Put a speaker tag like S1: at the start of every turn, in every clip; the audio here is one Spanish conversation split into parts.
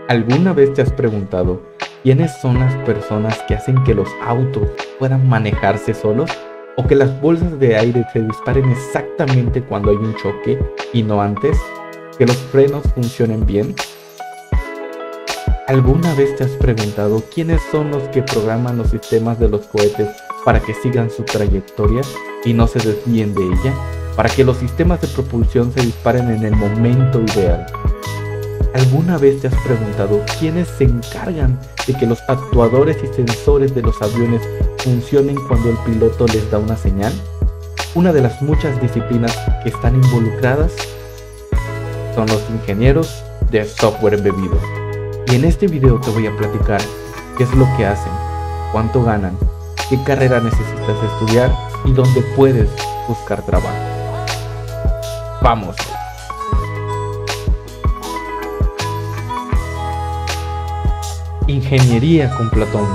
S1: ¿Alguna vez te has preguntado quiénes son las personas que hacen que los autos puedan manejarse solos? ¿O que las bolsas de aire se disparen exactamente cuando hay un choque y no antes? ¿Que los frenos funcionen bien? ¿Alguna vez te has preguntado quiénes son los que programan los sistemas de los cohetes para que sigan su trayectoria y no se desvíen de ella? Para que los sistemas de propulsión se disparen en el momento ideal. ¿Alguna vez te has preguntado quiénes se encargan de que los actuadores y sensores de los aviones funcionen cuando el piloto les da una señal? Una de las muchas disciplinas que están involucradas son los ingenieros de software embebido. Y en este video te voy a platicar qué es lo que hacen, cuánto ganan, qué carrera necesitas estudiar y dónde puedes buscar trabajo. ¡Vamos! Ingeniería con Platón.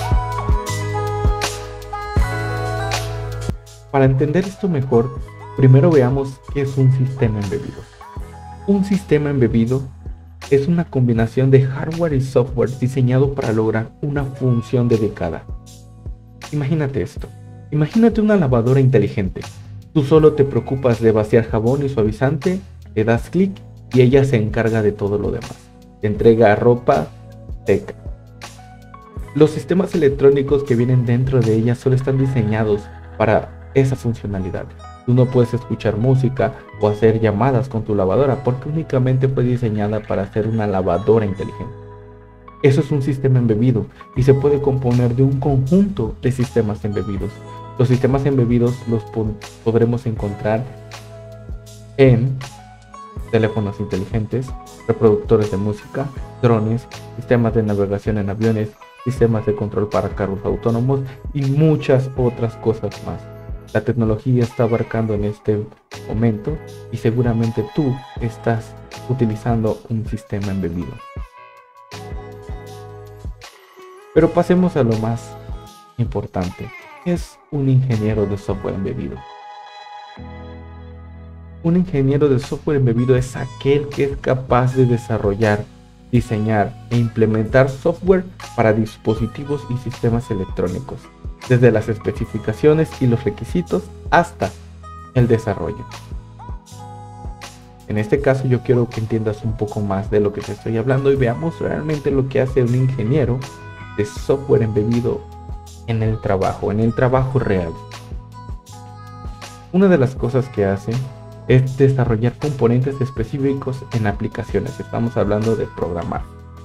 S1: Para entender esto mejor, primero veamos qué es un sistema embebido. Un sistema embebido es una combinación de hardware y software diseñado para lograr una función dedicada. Imagínate esto. Imagínate una lavadora inteligente. Tú solo te preocupas de vaciar jabón y suavizante, le das clic y ella se encarga de todo lo demás. Te entrega ropa seca. Los sistemas electrónicos que vienen dentro de ella solo están diseñados para esa funcionalidad. Tú no puedes escuchar música o hacer llamadas con tu lavadora porque únicamente fue diseñada para ser una lavadora inteligente. Eso es un sistema embebido y se puede componer de un conjunto de sistemas embebidos. Los sistemas embebidos los podremos encontrar en teléfonos inteligentes, reproductores de música, drones, sistemas de navegación en aviones, sistemas de control para carros autónomos y muchas otras cosas más. La tecnología está abarcando en este momento y seguramente tú estás utilizando un sistema embebido. Pero pasemos a lo más importante. ¿Qué es un ingeniero de software embebido? Un ingeniero de software embebido es aquel que es capaz de desarrollar, diseñar e implementar software para dispositivos y sistemas electrónicos, desde las especificaciones y los requisitos hasta el desarrollo. En este caso yo quiero que entiendas un poco más de lo que te estoy hablando y veamos realmente lo que hace un ingeniero de software embebido en el trabajo real. Una de las cosas que hace es desarrollar componentes específicos en aplicaciones. Estamos hablando de programar.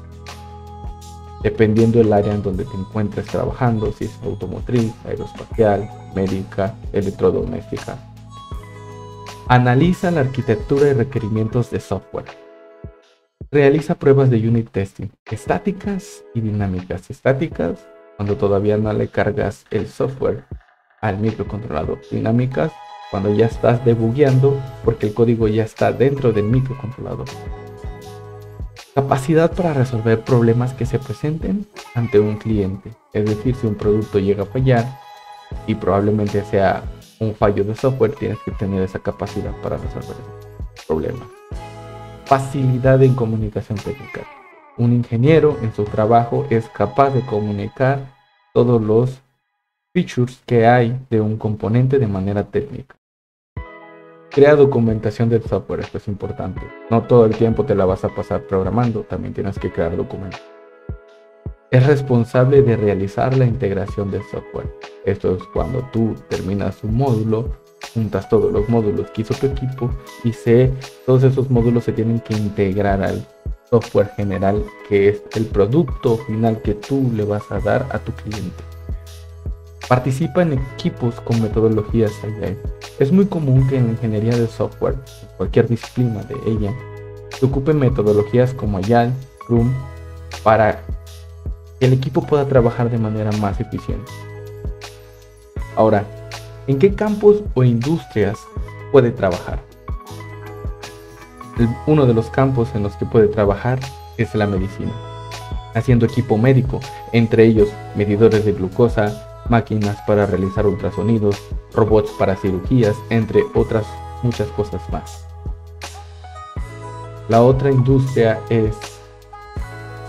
S1: Dependiendo del área en donde te encuentres trabajando, si es automotriz, aeroespacial, médica, electrodoméstica. Analiza la arquitectura y requerimientos de software. Realiza pruebas de unit testing, estáticas y dinámicas. Estáticas, cuando todavía no le cargas el software al microcontrolador. Dinámicas, cuando ya estás debugueando porque el código ya está dentro del microcontrolador. Capacidad para resolver problemas que se presenten ante un cliente. Es decir, si un producto llega a fallar y probablemente sea un fallo de software, tienes que tener esa capacidad para resolver el problema. Facilidad en comunicación técnica. Un ingeniero en su trabajo es capaz de comunicar todos los features que hay de un componente de manera técnica. Crea documentación del software, esto es importante. No todo el tiempo te la vas a pasar programando, también tienes que crear documentos. Es responsable de realizar la integración del software. Esto es cuando tú terminas un módulo, juntas todos los módulos que hizo tu equipo y todos esos módulos se tienen que integrar al software general, que es el producto final que tú le vas a dar a tu cliente. Participa en equipos con metodologías Agile. Es muy común que en la ingeniería de software, en cualquier disciplina de ella, se ocupen metodologías como Agile, Scrum, para que el equipo pueda trabajar de manera más eficiente. Ahora, ¿en qué campos o industrias puede trabajar? Uno de los campos en los que puede trabajar es la medicina, haciendo equipo médico, entre ellos medidores de glucosa, máquinas para realizar ultrasonidos, robots para cirugías, entre otras muchas cosas más. La otra industria es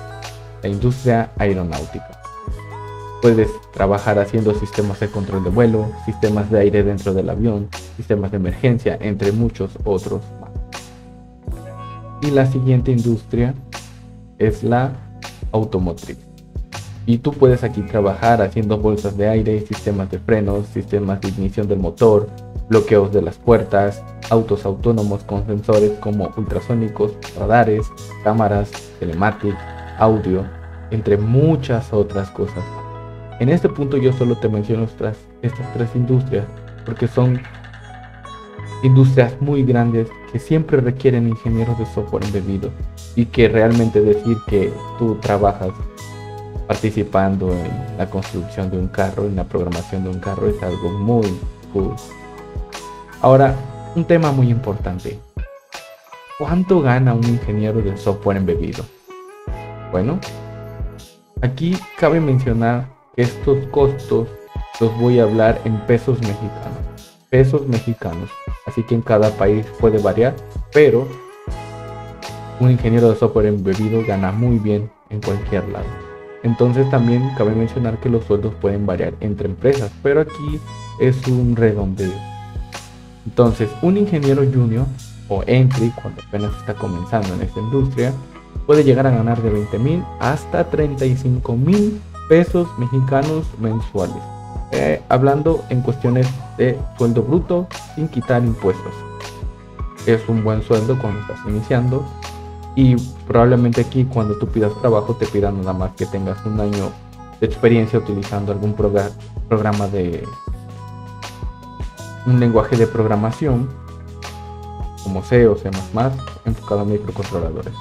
S1: la industria aeronáutica. Puedes trabajar haciendo sistemas de control de vuelo, sistemas de aire dentro del avión, sistemas de emergencia, entre muchos otros más. Y la siguiente industria es la automotriz. Y tú puedes aquí trabajar haciendo bolsas de aire, sistemas de frenos, sistemas de ignición del motor, bloqueos de las puertas, autos autónomos con sensores como ultrasónicos, radares, cámaras, telematics, audio, entre muchas otras cosas. En este punto yo solo te menciono estas tres industrias porque son industrias muy grandes que siempre requieren ingenieros de software embebido, y que realmente decir que tú trabajas participando en la construcción de un carro, en la programación de un carro, es algo muy cool. Ahora, un tema muy importante. ¿Cuánto gana un ingeniero de software embebido? Bueno, aquí cabe mencionar que estos costos los voy a hablar en pesos mexicanos. Pesos mexicanos. Así que en cada país puede variar, pero un ingeniero de software embebido gana muy bien en cualquier lado. Entonces también cabe mencionar que los sueldos pueden variar entre empresas, pero aquí es un redondeo. Entonces, un ingeniero junior o entry, cuando apenas está comenzando en esta industria, puede llegar a ganar de 20,000 hasta 35,000 pesos mexicanos mensuales. Hablando en cuestiones de sueldo bruto sin quitar impuestos. Es un buen sueldo cuando estás iniciando, y probablemente aquí cuando tú pidas trabajo te pidan nada más que tengas un año de experiencia utilizando algún programa de un lenguaje de programación como C o C++ enfocado a microcontroladores.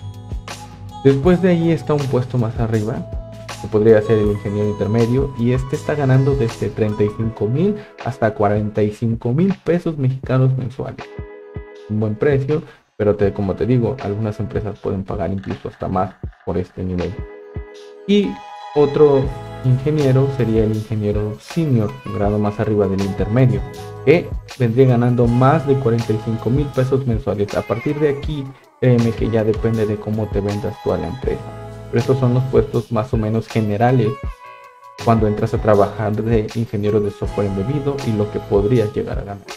S1: Después de ahí está un puesto más arriba que podría ser el ingeniero intermedio, y este está ganando desde 35,000 hasta 45,000 pesos mexicanos mensuales. Un buen precio, pero como te digo, algunas empresas pueden pagar incluso hasta más por este nivel. Y otro ingeniero sería el ingeniero senior, un grado más arriba del intermedio, que vendría ganando más de 45,000 pesos mensuales. A partir de aquí, créeme que ya depende de cómo te vendas tú a la empresa. Pero estos son los puestos más o menos generales cuando entras a trabajar de ingeniero de software embebido y lo que podrías llegar a ganar.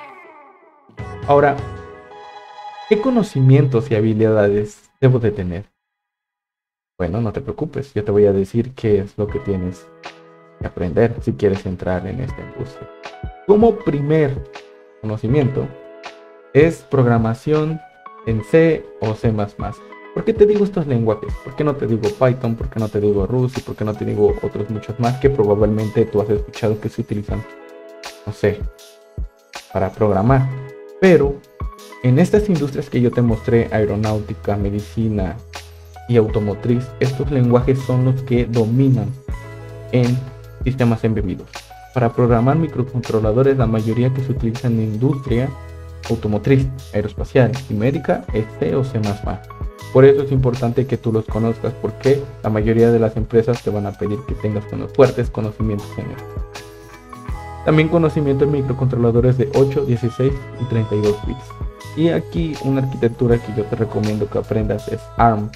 S1: Ahora, ¿qué conocimientos y habilidades debo de tener? Bueno, no te preocupes, yo te voy a decir qué es lo que tienes que aprender si quieres entrar en esta industria. Como primer conocimiento es programación en C o C++. ¿Por qué te digo estos lenguajes? ¿Por qué no te digo Python? ¿Por qué no te digo Rust? ¿Y por qué no te digo otros muchos más que probablemente tú has escuchado que se utilizan, no sé, para programar? Pero en estas industrias que yo te mostré, aeronáutica, medicina y automotriz, estos lenguajes son los que dominan en sistemas embebidos. Para programar microcontroladores, la mayoría que se utilizan en industria automotriz, aeroespacial y médica es C o C++. Por eso es importante que tú los conozcas, porque la mayoría de las empresas te van a pedir que tengas unos fuertes conocimientos en esto. También conocimiento en microcontroladores de 8, 16 y 32 bits. Y aquí una arquitectura que yo te recomiendo que aprendas es ARM,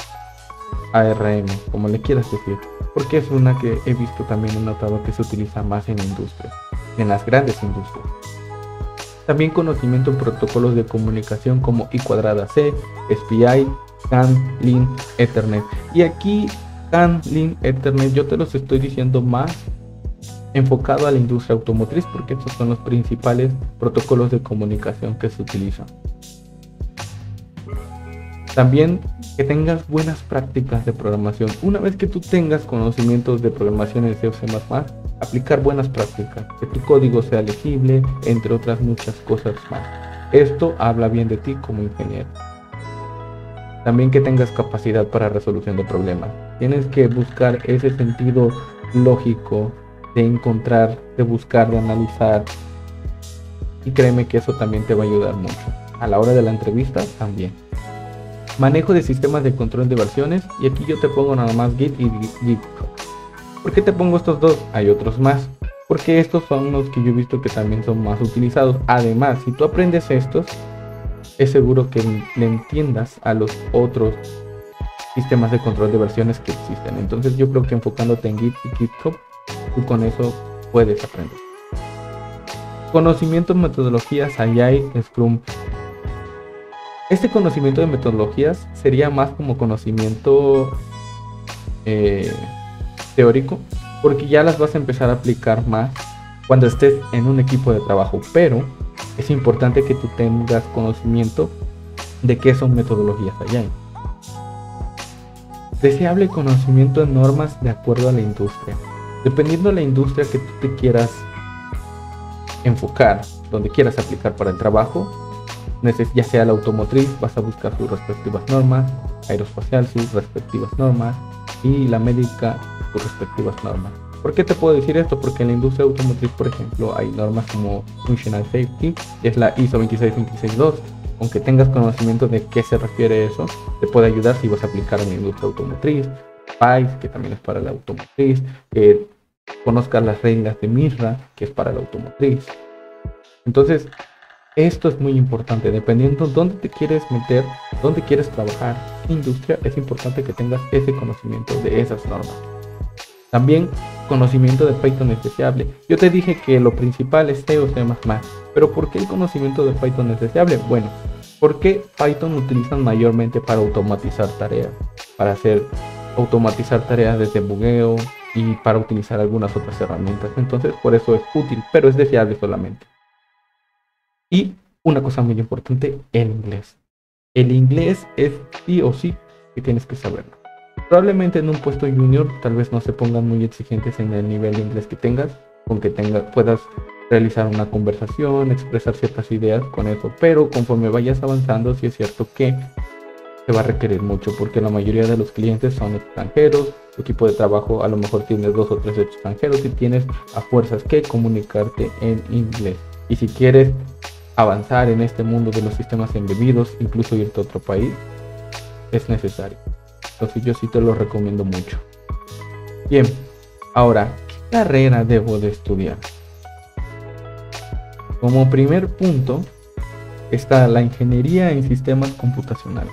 S1: como le quieras decir, porque es una que he visto también, he notado que se utiliza más en industria, en las grandes industrias. También conocimiento en protocolos de comunicación como I²C, SPI, CAN, LIN, Ethernet. Y aquí CAN, LIN, Ethernet yo te los estoy diciendo más enfocado a la industria automotriz, porque estos son los principales protocolos de comunicación que se utilizan. También que tengas buenas prácticas de programación. Una vez que tú tengas conocimientos de programación en C o C++, aplicar buenas prácticas, que tu código sea legible, entre otras muchas cosas más. Esto habla bien de ti como ingeniero. También que tengas capacidad para resolución de problemas. Tienes que buscar ese sentido lógico de encontrar, de buscar, de analizar. Y créeme que eso también te va a ayudar mucho. A la hora de la entrevista también. Manejo de sistemas de control de versiones. Y aquí yo te pongo nada más Git y GitHub. ¿Por qué te pongo estos dos? Hay otros más. Porque estos son los que yo he visto que también son más utilizados. Además, si tú aprendes estos, es seguro que le entiendas a los otros sistemas de control de versiones que existen. Entonces yo creo que enfocándote en Git y GitHub, tú con eso puedes aprender. Conocimiento, metodologías, Agile, Scrum. Este conocimiento de metodologías sería más como conocimiento teórico, porque ya las vas a empezar a aplicar más cuando estés en un equipo de trabajo, pero es importante que tú tengas conocimiento de qué son metodologías Agile. Deseable conocimiento de normas de acuerdo a la industria. Dependiendo de la industria que tú te quieras enfocar, donde quieras aplicar para el trabajo, ya sea la automotriz, vas a buscar sus respectivas normas, aeroespacial, sus respectivas normas, y la médica, sus respectivas normas. ¿Por qué te puedo decir esto? Porque en la industria automotriz, por ejemplo, hay normas como Functional Safety, que es la ISO 26262. Aunque tengas conocimiento de qué se refiere eso, te puede ayudar si vas a aplicar en la industria automotriz. PICE, que también es para la automotriz, que conozcas las reglas de MISRA, que es para la automotriz. Entonces, esto es muy importante, dependiendo dónde te quieres meter, dónde quieres trabajar, industria, es importante que tengas ese conocimiento de esas normas. También conocimiento de Python es deseable. Yo te dije que lo principal es C o C++, pero ¿por qué el conocimiento de Python es deseable? Bueno, porque Python utilizan mayormente para automatizar tareas, automatizar tareas de debugueo y para utilizar algunas otras herramientas. Entonces, por eso es útil, pero es deseable solamente. Y una cosa muy importante, el inglés. El inglés es sí o sí que tienes que saberlo. Probablemente en un puesto junior tal vez no se pongan muy exigentes en el nivel de inglés que tengas, con que puedas realizar una conversación, expresar ciertas ideas con eso, pero conforme vayas avanzando sí es cierto que se va a requerir mucho, porque la mayoría de los clientes son extranjeros, tu equipo de trabajo a lo mejor tienes 2 o 3 extranjeros y tienes a fuerzas que comunicarte en inglés. Y si quieres avanzar en este mundo de los sistemas embebidos, incluso irte a otro país, es necesario. Entonces yo sí te lo recomiendo mucho. Bien, ahora, ¿qué carrera debo de estudiar? Como primer punto está la ingeniería en sistemas computacionales,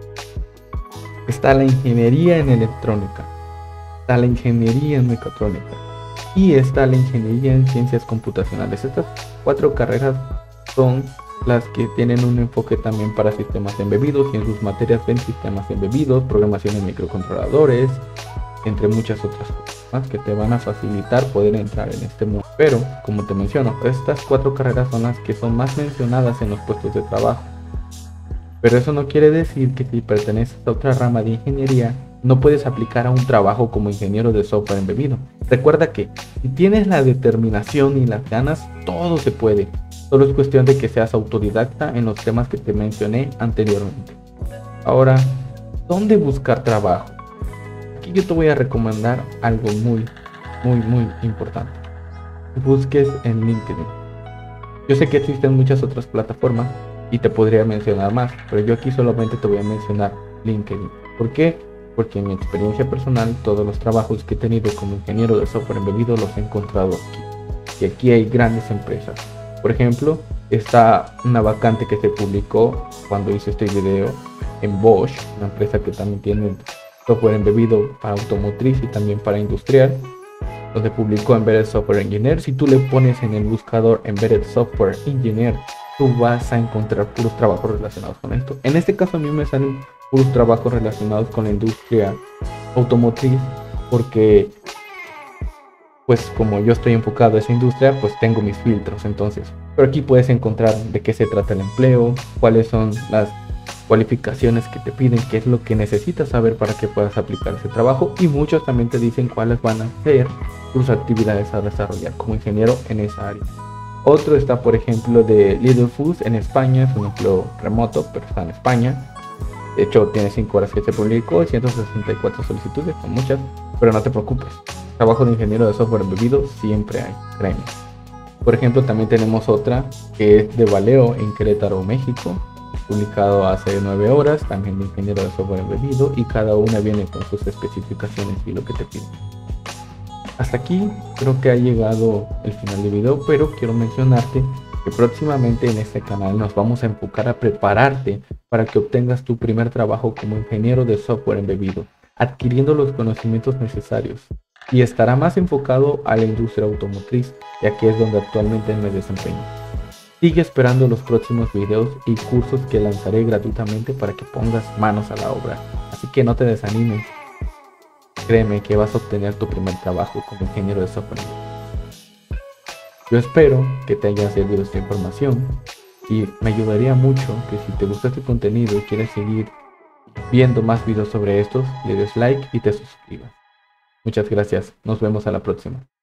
S1: está la ingeniería en electrónica, está la ingeniería en mecatrónica y está la ingeniería en ciencias computacionales. Estas 4 carreras son las que tienen un enfoque también para sistemas embebidos, y en sus materias ven sistemas embebidos, programación en microcontroladores, entre muchas otras cosas más que te van a facilitar poder entrar en este mundo. Pero, como te menciono, estas 4 carreras son las que son más mencionadas en los puestos de trabajo. Pero eso no quiere decir que si perteneces a otra rama de ingeniería, no puedes aplicar a un trabajo como ingeniero de software embebido. Recuerda que si tienes la determinación y las ganas, todo se puede. Solo es cuestión de que seas autodidacta en los temas que te mencioné anteriormente. Ahora, ¿dónde buscar trabajo? Aquí yo te voy a recomendar algo muy importante. Busques en LinkedIn. Yo sé que existen muchas otras plataformas y te podría mencionar más, pero yo aquí solamente te voy a mencionar LinkedIn. ¿Por qué? Porque en mi experiencia personal, todos los trabajos que he tenido como ingeniero de software embebido los he encontrado aquí. Y aquí hay grandes empresas. Por ejemplo, está una vacante que se publicó cuando hice este video en Bosch, una empresa que también tiene software embebido para automotriz y también para industrial, donde publicó Embedded Software Engineer. Si tú le pones en el buscador Embedded Software Engineer, tú vas a encontrar puros trabajos relacionados con esto. En este caso a mí me salen puros trabajos relacionados con la industria automotriz, porque pues como yo estoy enfocado a esa industria, pues tengo mis filtros. Entonces, pero aquí puedes encontrar de qué se trata el empleo, cuáles son las cualificaciones que te piden, qué es lo que necesitas saber para que puedas aplicar ese trabajo, y muchos también te dicen cuáles van a ser tus actividades a desarrollar como ingeniero en esa área. Otro está, por ejemplo, de Little Foods en España, es un empleo remoto, pero está en España. De hecho, tiene 5 horas que se publicó, 164 solicitudes, son muchas, pero no te preocupes. Trabajo de ingeniero de software embebido siempre hay, créeme. Por ejemplo, también tenemos otra que es de Valeo en Querétaro, México, publicado hace 9 horas, también de ingeniero de software embebido, y cada una viene con sus especificaciones y lo que te piden. Hasta aquí creo que ha llegado el final del video, pero quiero mencionarte que próximamente en este canal nos vamos a enfocar a prepararte para que obtengas tu primer trabajo como ingeniero de software embebido, adquiriendo los conocimientos necesarios, y estará más enfocado a la industria automotriz, ya que es donde actualmente me desempeño. Sigue esperando los próximos videos y cursos que lanzaré gratuitamente para que pongas manos a la obra, así que no te desanimes. Créeme que vas a obtener tu primer trabajo como ingeniero de software. Yo espero que te haya servido esta información y me ayudaría mucho que si te gusta este contenido y quieres seguir viendo más videos sobre estos, le des like y te suscribas. Muchas gracias, nos vemos a la próxima.